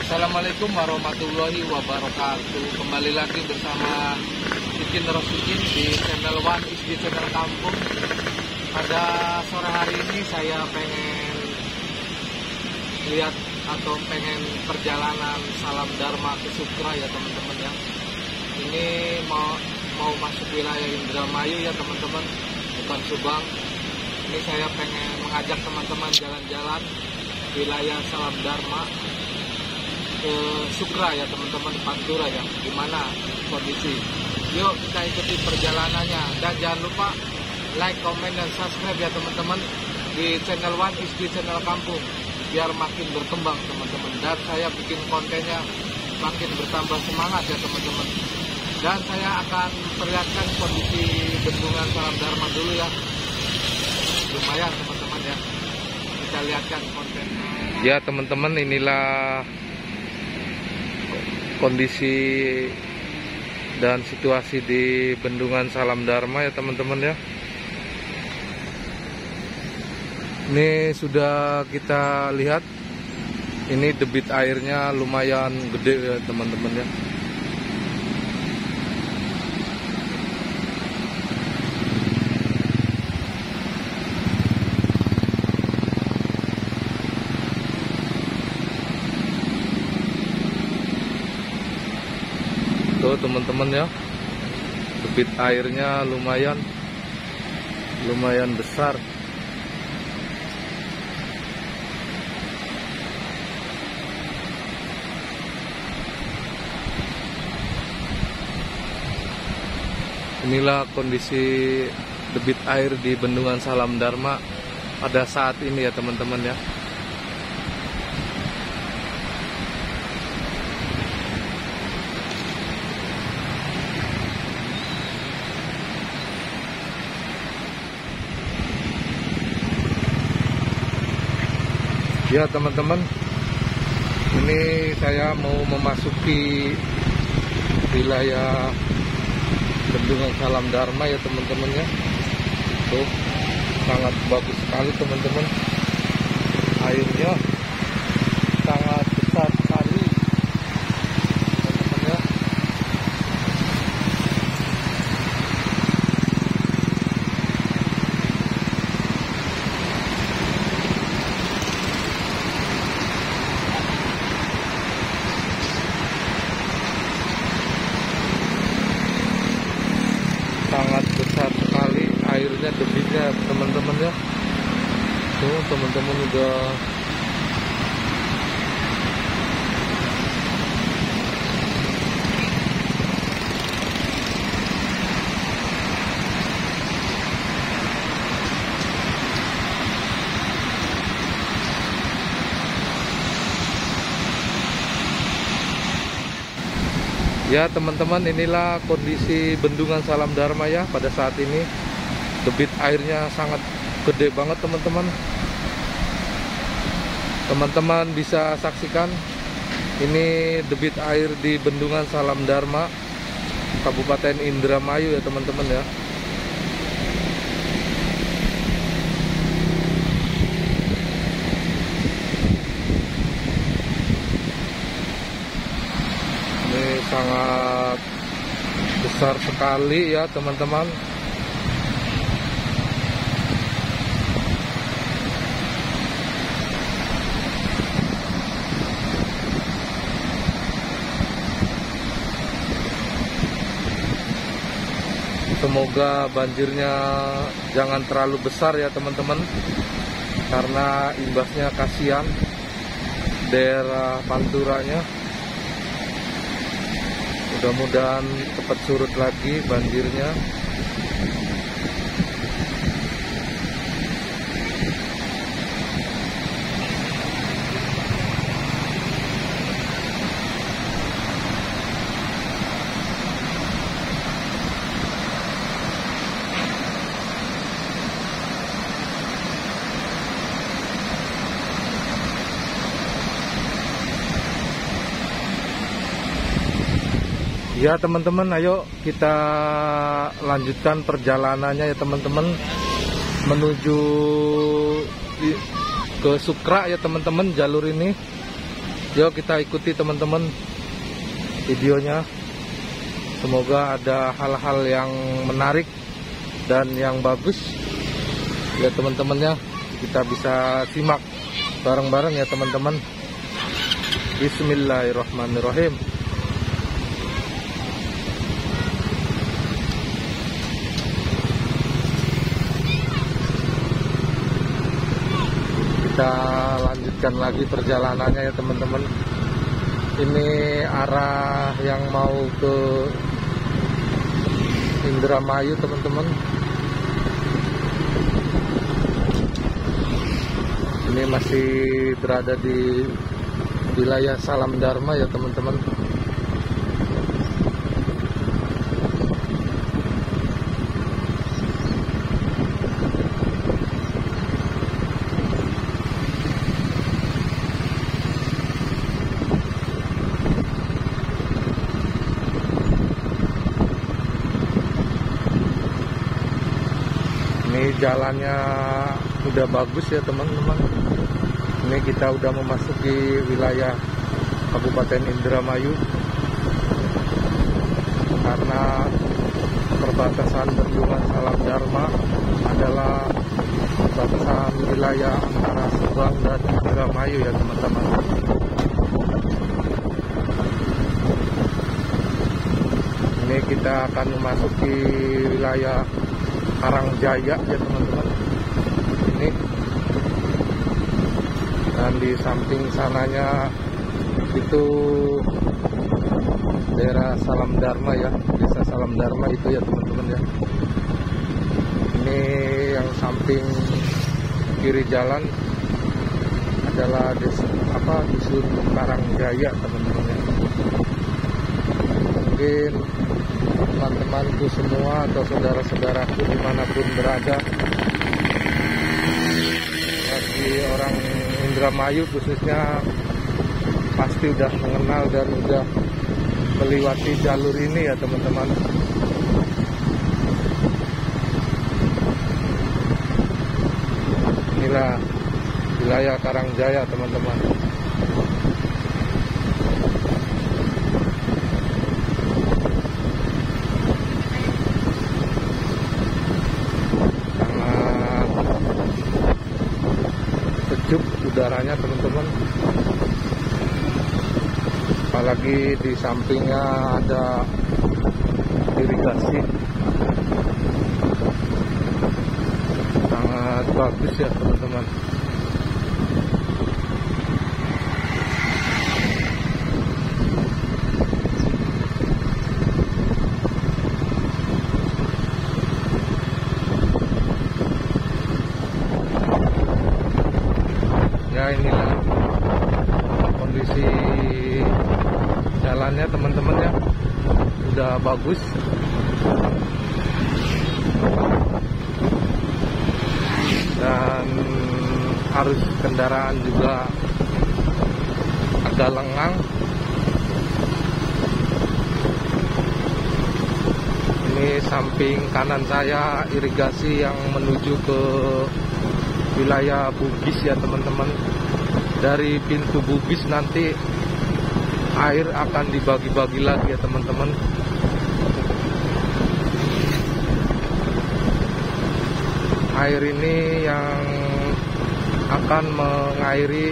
Assalamualaikum warahmatullahi wabarakatuh. Kembali lagi bersama Bikin Rosikin di channel One is di channel Kampung. Pada sore hari ini saya pengen lihat atau pengen perjalanan salam dharma ke Sukra ya teman-teman ya. Ini mau masuk wilayah Indramayu ya teman-teman, bukan Subang. Ini saya pengen mengajak teman-teman jalan-jalan wilayah salam dharma ke Sukra ya teman-teman, Pantura ya, gimana kondisi. Yuk kita ikuti perjalanannya, dan jangan lupa like, comment, dan subscribe ya teman-teman di channel One is di channel Kampung, biar makin berkembang teman-teman, dan saya bikin kontennya makin bertambah semangat ya teman-teman. Dan saya akan perlihatkan kondisi bendungan salam dharma dulu ya, lumayan teman-teman ya, kita lihatkan kontennya ya teman-teman. Inilah kondisi dan situasi di bendungan salam dharma ya teman-teman ya. Ini sudah kita lihat, ini debit airnya lumayan gede ya teman-teman ya. Tuh teman-teman ya, debit airnya lumayan besar. Inilah kondisi debit air di bendungan salam dharma pada saat ini ya teman-teman ya. Ya teman-teman, ini saya mau memasuki wilayah bendungan salam dharma ya teman-teman ya. Tuh, sangat bagus sekali teman-teman, airnya sangat besar sekali teman-teman ya. Sangat besar sekali airnya, debitnya teman-teman ya. Tuh teman-teman udah ya teman-teman, inilah kondisi bendungan salam dharma ya pada saat ini. Debit airnya sangat gede banget teman-teman. Teman-teman bisa saksikan ini debit air di bendungan salam dharma Kabupaten Indramayu ya teman-teman ya. Sangat besar sekali ya teman-teman. Semoga banjirnya jangan terlalu besar ya teman-teman, karena imbasnya kasihan daerah Panturanya. Mudah-mudahan cepat surut lagi banjirnya. Ya teman-teman, ayo kita lanjutkan perjalanannya ya teman-teman, menuju ke Sukra ya teman-teman, jalur ini. Yuk kita ikuti teman-teman videonya. Semoga ada hal-hal yang menarik dan yang bagus ya teman-temannya. Kita bisa simak bareng-bareng ya teman-teman. Bismillahirrahmanirrahim. Kita lanjutkan lagi perjalanannya ya teman-teman. Ini arah yang mau ke Indramayu teman-teman. Ini masih berada di wilayah Salam Dharma ya teman-teman. Ini jalannya udah bagus ya teman-teman. Ini kita udah memasuki wilayah Kabupaten Indramayu. Karena perbatasan bendungan Salam Dharma adalah perbatasan wilayah antara Subang dan Indramayu ya teman-teman. Ini kita akan memasuki wilayah Karangjaya ya teman-teman. Ini dan di samping sananya itu daerah Salam Dharma ya, desa Salam Dharma itu ya teman-teman ya. Ini yang samping kiri jalan adalah dusun Karangjaya teman-teman ya. Mungkin teman-temanku semua atau saudara-saudaraku dimanapun berada, bagi orang Indramayu khususnya pasti udah mengenal dan udah melewati jalur ini ya teman-teman. Inilah wilayah Karangjaya teman-teman. Sejuk udaranya teman-teman, apalagi di sampingnya ada irigasi, sangat bagus ya teman-teman. Ya inilah kondisi jalannya teman-teman ya, udah bagus. Dan arus kendaraan juga agak lengang. Ini samping kanan saya irigasi yang menuju ke wilayah Bugis ya teman-teman. Dari pintu Bugis nanti air akan dibagi-bagi lagi ya teman-teman. Air ini yang akan mengairi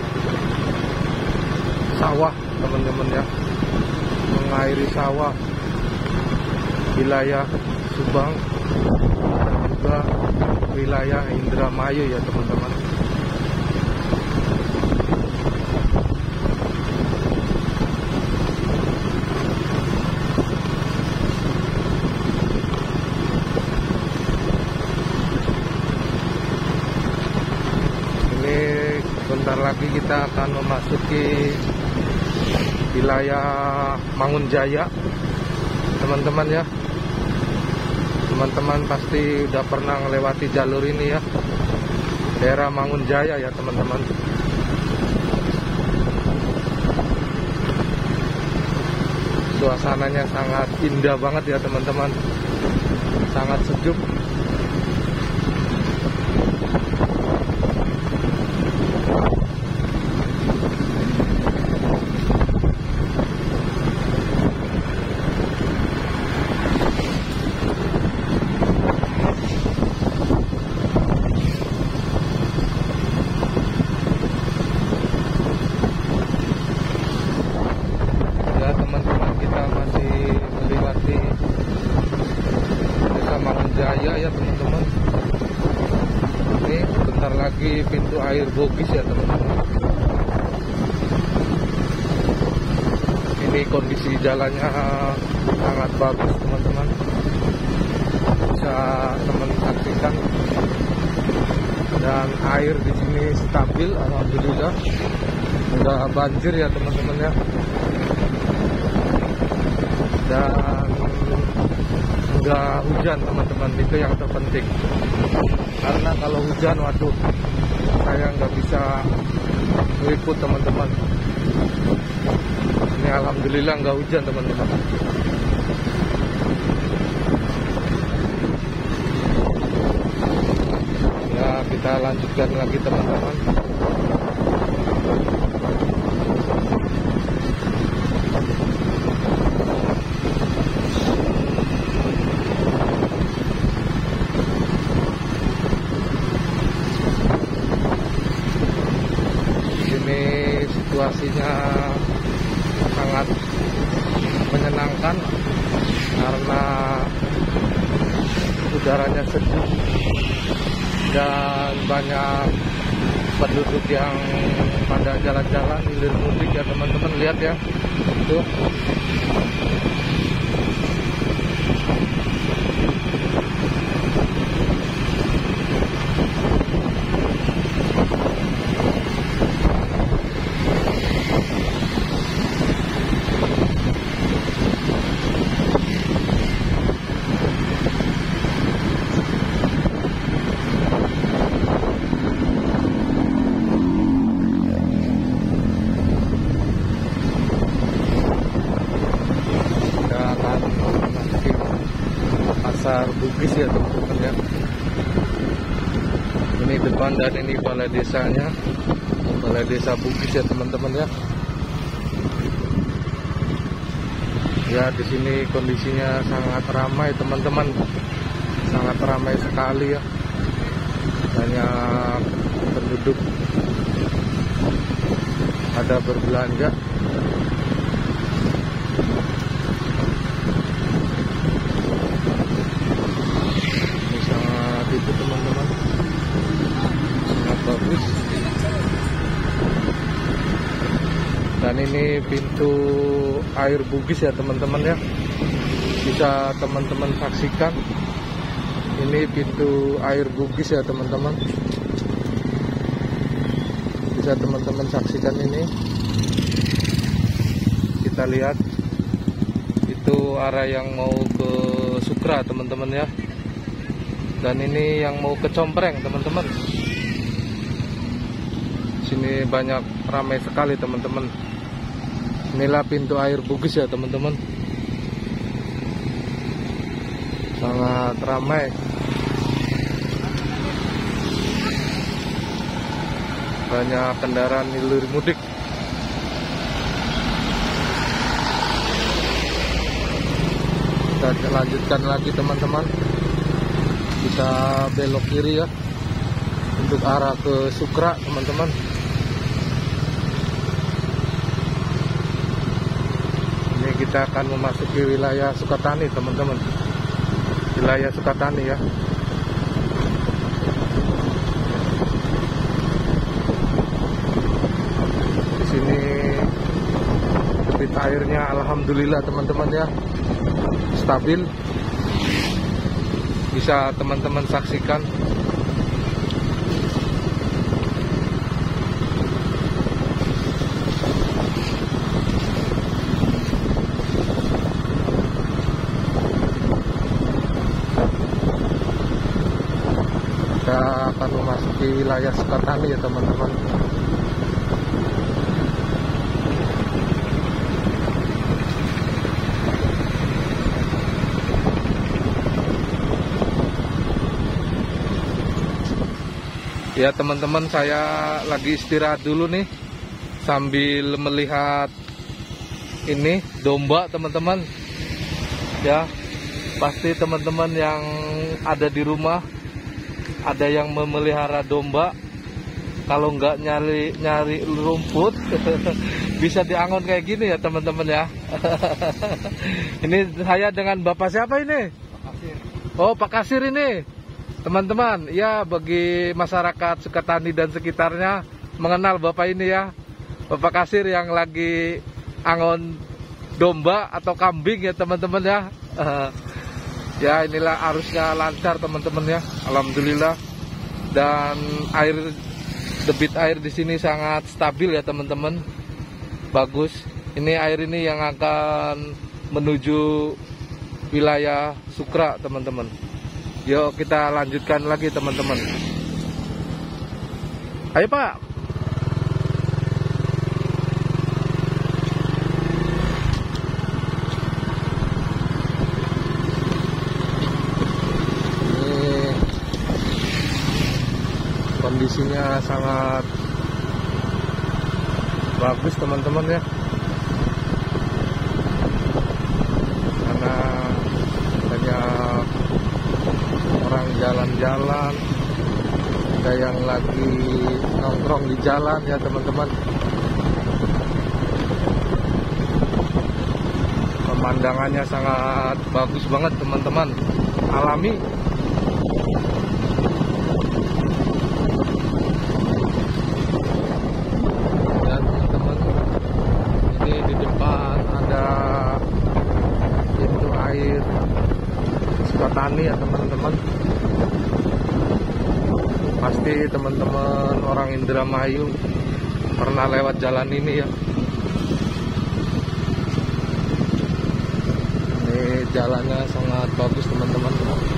sawah teman-teman ya, mengairi sawah wilayah Subang dan juga wilayah Indramayu ya teman-teman. Ini bentar lagi kita akan memasuki wilayah Mangunjaya teman-teman ya. Teman-teman pasti udah pernah melewati jalur ini ya, daerah Mangunjaya ya teman-teman. Suasananya sangat indah banget ya teman-teman, sangat sejuk. pintu air Bugis ya teman-teman. Ini kondisi jalannya sangat bagus teman-teman, bisa teman saksikan. Dan air di sini stabil, alhamdulillah. Nggak banjir ya teman-teman ya. Dan nggak hujan teman-teman, itu yang terpenting. Karena kalau hujan, waduh, saya nggak bisa meliput teman-teman. Ini alhamdulillah nggak hujan teman-teman. Ya, kita lanjutkan lagi teman-teman. Ini situasinya sangat menyenangkan karena udaranya sejuk dan banyak penduduk yang pada jalan-jalan hilir mudik ya teman-teman. Lihat ya, tuh. Pasar Bugis ya teman-teman ya. Ini depan dan ini balai desanya, balai desa Bugis ya teman-teman ya. Ya, di sini kondisinya sangat ramai teman-teman, sangat ramai sekali ya. Banyak penduduk ada berbelanja. Itu teman-teman sangat bagus. Dan ini pintu air Bugis ya teman-teman ya, bisa teman-teman saksikan. Ini pintu air Bugis ya teman-teman, bisa teman-teman saksikan. Ini kita lihat itu arah yang mau ke Sukra teman-teman ya. Dan ini yang mau ke Compreng teman-teman. Sini banyak, ramai sekali teman-teman. Inilah pintu air Bugis ya teman-teman, sangat ramai. Banyak kendaraan hilir mudik. Kita lanjutkan lagi teman-teman. Kita belok kiri ya untuk arah ke Sukra teman-teman. Ini kita akan memasuki wilayah Sukatani teman-teman, wilayah Sukatani ya. Di sini debit airnya alhamdulillah teman-teman ya, stabil. Bisa teman-teman saksikan. Kita akan memasuki wilayah Sukatani ya teman-teman. Ya teman-teman, saya lagi istirahat dulu nih sambil melihat ini domba teman-teman. Ya, pasti teman-teman yang ada di rumah ada yang memelihara domba. Kalau nggak nyari rumput bisa diangon kayak gini ya teman-teman ya. Ini saya dengan Bapak siapa ini? Pak Kasir. Oh, Pak Kasir ini. Teman-teman, ya bagi masyarakat Sukatani dan sekitarnya mengenal Bapak ini ya, Bapak Kasir yang lagi angon domba atau kambing ya teman-teman ya. Ya inilah arusnya lancar teman-teman ya, alhamdulillah. Dan debit air di sini sangat stabil ya teman-teman, bagus. Ini air ini yang akan menuju wilayah Sukra teman-teman. Yuk kita lanjutkan lagi teman-teman. Ayo Pak. Ini kondisinya sangat bagus teman-teman ya. Karena banyak orang jalan-jalan, ada yang lagi nongkrong di jalan ya teman-teman. Pemandangannya sangat bagus banget teman-teman, alami. Ya teman-teman, ini di depan ada pintu air Sukatani ya teman-teman. Pasti teman-teman orang Indramayu pernah lewat jalan ini ya. Ini jalannya sangat bagus teman-teman.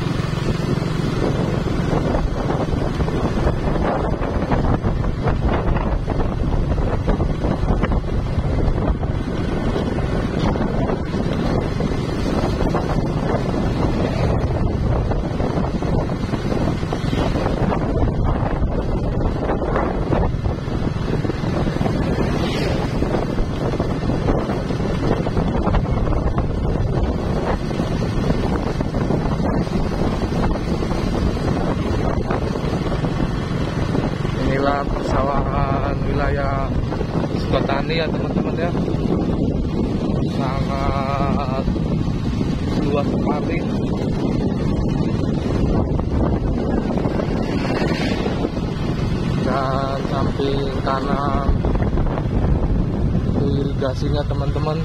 Inilah persawahan wilayah Sukatani ya teman-teman ya, sangat luas sekali. Dan samping kanan itu irigasinya teman-teman.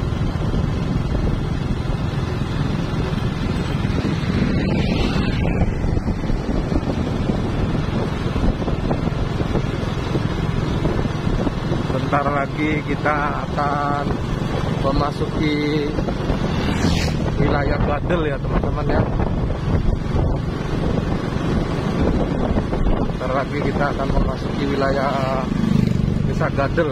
Bentar lagi kita akan memasuki wilayah Gadel ya teman-teman ya. Bentar lagi kita akan memasuki wilayah Desa Gadel.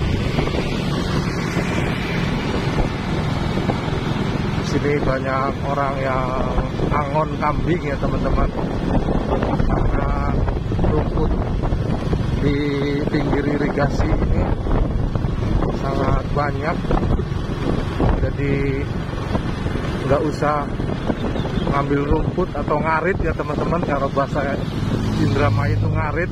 Di sini banyak orang yang angon kambing ya teman-teman, karena rumput di pinggir irigasi ini sangat banyak, jadi nggak usah ngambil rumput atau ngarit ya teman-teman. Kalau bahasa Indramayu itu ngarit.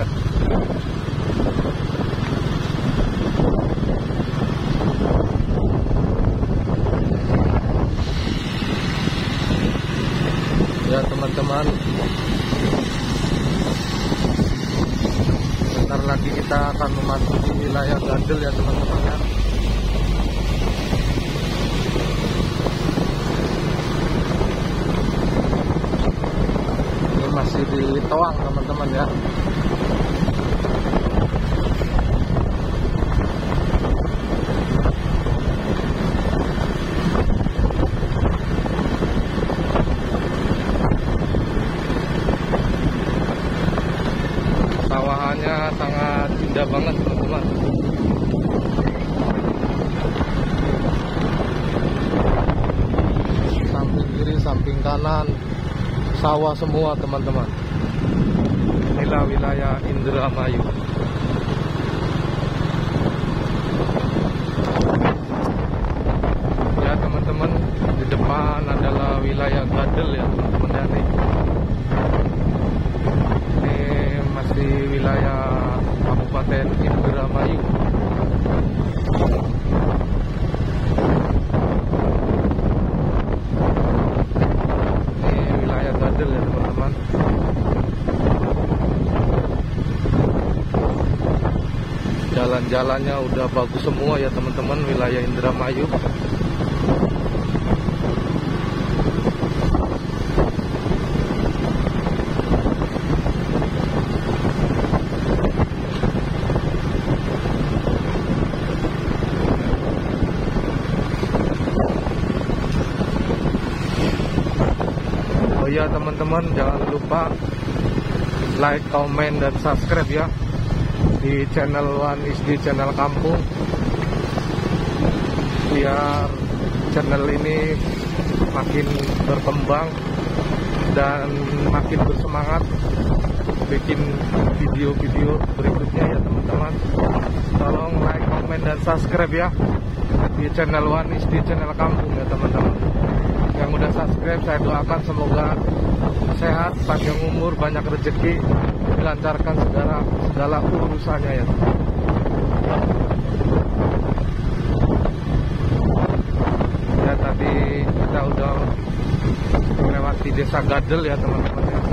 Ya teman-teman, bentar lagi kita akan memasuki wilayah Gadel ya teman-teman ya. Ini masih di Toang teman-teman ya. Sawahannya sangat indah banget teman-teman. Samping kiri, samping kanan sawah semua teman-teman. Inilah wilayah Indramayu. Ya teman-teman, di depan adalah wilayah Gadel ya teman-teman ya nih. Di wilayah Kabupaten Indramayu. Ini wilayah Gadel ya teman-teman. dan jalannya udah bagus semua ya teman-teman, wilayah Indramayu. Oh ya teman-teman, jangan lupa like, komen, dan subscribe ya di channel One SD Channel Kampung, biar channel ini makin berkembang dan makin bersemangat bikin video-video berikutnya ya teman-teman. Tolong like, komen, dan subscribe ya di channel One SD Channel Kampung ya teman-teman. Yang udah subscribe saya doakan semoga sehat, panjang umur, banyak rezeki, dilancarkan segala urusannya ya. Ya tadi kita udah melewati Desa Gadel ya teman-teman ya.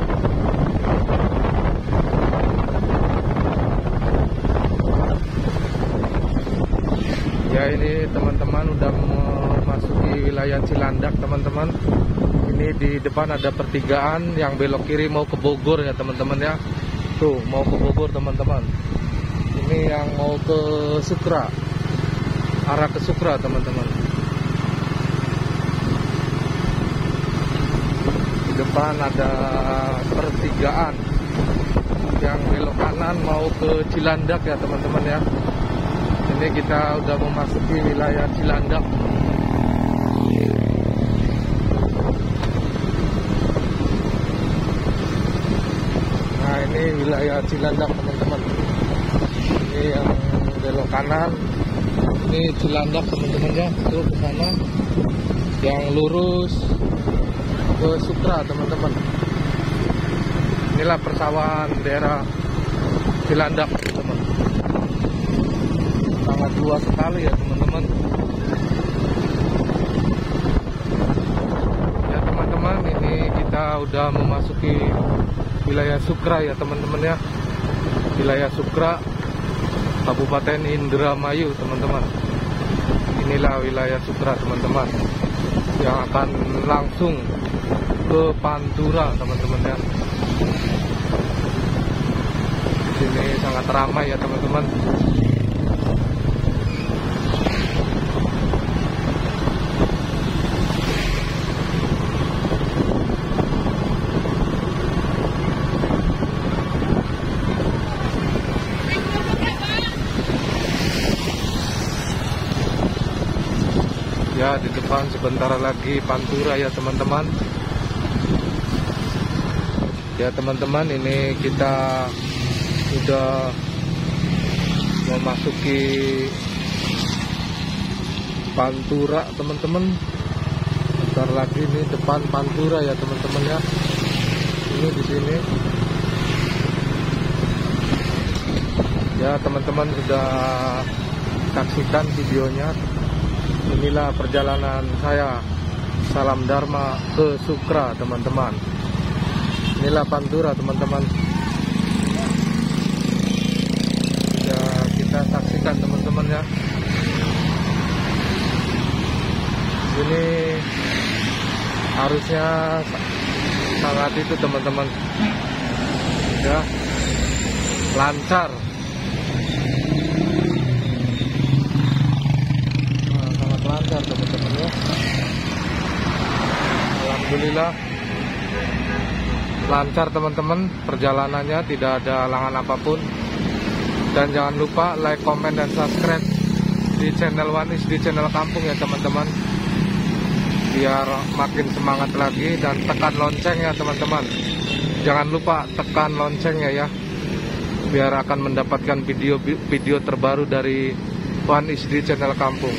Ya ini teman-teman udah memasuki wilayah Cilandak teman-teman. Ini di depan ada pertigaan yang belok kiri mau ke Bogor ya teman-teman ya. Tuh mau ke Bogor teman-teman. Ini yang mau ke Sukra, arah ke Sukra teman-teman. Di depan ada pertigaan yang belok kanan mau ke Cilandak ya teman-teman ya. Ini kita udah memasuki wilayah Cilandak. Nah ini wilayah Cilandak teman-teman. Ini yang belok kanan, ini Cilandak teman-teman ya. Tuh ke sana. Yang lurus ke Sukra teman-teman. Inilah persawahan daerah Cilandak teman-teman. Sangat luas sekali ya teman-teman. Ya teman-teman, ini kita udah memasuki wilayah Sukra ya teman-teman ya. Wilayah Sukra, Kabupaten Indramayu teman-teman. Inilah wilayah Sukra teman-teman, yang akan langsung ke Pantura teman-teman ya. Di sini sangat ramai ya teman-teman. Ya di depan sebentar lagi Pantura ya teman-teman. Ya teman-teman, ini kita sudah memasuki Pantura teman-teman. Bentar lagi ini depan Pantura ya teman-teman ya. Ini di sini. Ya teman-teman sudah saksikan videonya. Inilah perjalanan saya Salam Dharma ke Sukra teman-teman. Inilah Pantura teman-teman. Ya kita saksikan teman-teman ya. Ini harusnya sangat itu teman-teman. Ya lancar. Lancar teman-teman ya. Alhamdulillah lancar teman-teman perjalanannya, tidak ada halangan apapun. Dan jangan lupa like, komen, dan subscribe di channel One SD Channel Kampung ya teman-teman, biar makin semangat lagi. Dan tekan lonceng ya teman-teman, jangan lupa tekan loncengnya ya, biar akan mendapatkan video terbaru dari One SD Channel Kampung.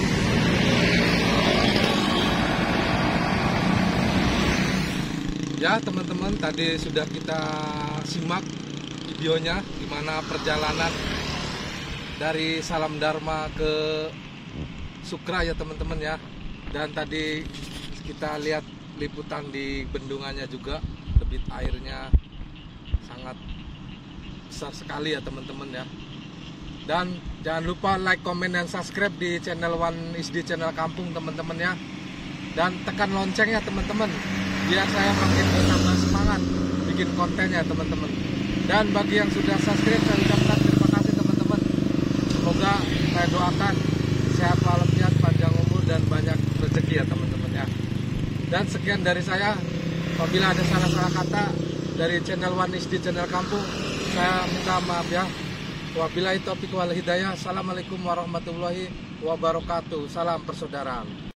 Ya teman-teman, tadi sudah kita simak videonya gimana perjalanan dari Salam Dharma ke Sukra ya teman-teman ya. Dan tadi kita lihat liputan di bendungannya juga, debit airnya sangat besar sekali ya teman-teman ya. Dan jangan lupa like, komen, dan subscribe di channel One SD Channel Kampung teman-teman ya. Dan tekan loncengnya teman-teman, biar saya makin bertambah semangat bikin kontennya teman-teman. Dan bagi yang sudah subscribe, saya ucapkan terima kasih teman-teman. Semoga saya doakan sehat walafiat, panjang umur, dan banyak rezeki ya teman-teman ya. Dan sekian dari saya. Apabila ada salah-salah kata dari channel One SD Channel Kampung, saya minta maaf ya. Wabillahi taufiq wal hidayah. Assalamualaikum warahmatullahi wabarakatuh. Salam persaudaraan.